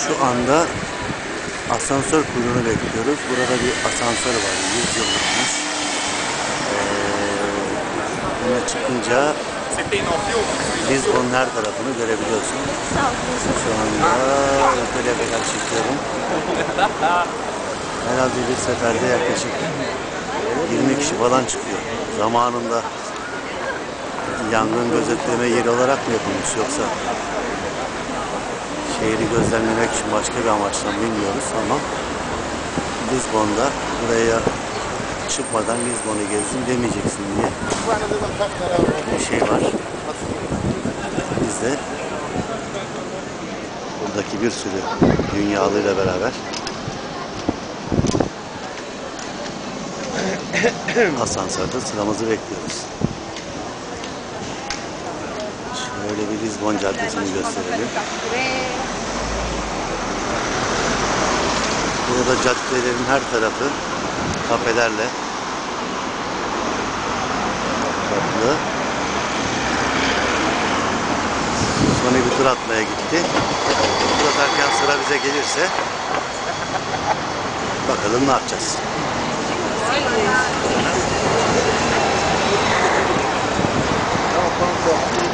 Şu anda asansör kuyruğunu bekliyoruz. Burada bir asansör var. 100 yıllıkmış. Buna çıkınca Lizbon'un her tarafını görebiliyorsun. Şu anda böyle kadar çekiyorum. Herhalde bir seferde yaklaşık 20 kişi falan çıkıyor. Zamanında yangın gözetleme yeri olarak mı yapılmış, yoksa şehri gözlemlemek için başka bir amaçla bilmiyoruz ama Lizbon'da buraya çıkmadan Lizbon'u gezdim demeyeceksin diye bir şey var. Biz de buradaki bir sürü dünyalıyla beraber asansörde sıramızı bekliyoruz. Şöyle bir Lizbon caddesini gösterelim. Burada caddelerin her tarafı kafelerle kaplı. Sonra bir tur atmaya gitti. Tur atarken sıra bize gelirse bakalım ne yapacağız. Tamam.